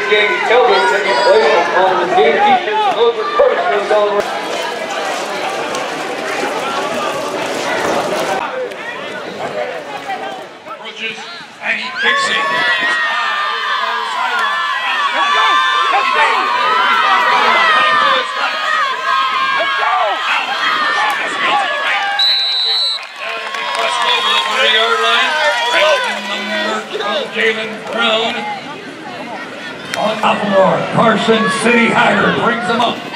James Kelvin taking place on the team defense. Those are personal celebrations. Approaches and he kicks it. Let's go! Let's go! Let's go! Jalen Brown on sophomore Carson City Haggard brings them up.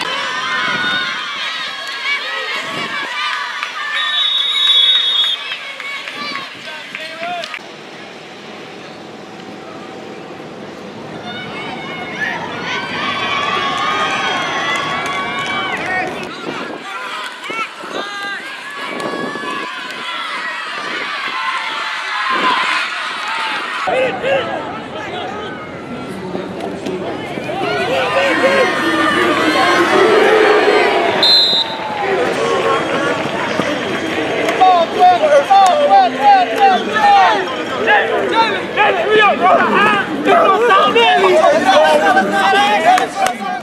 David, we are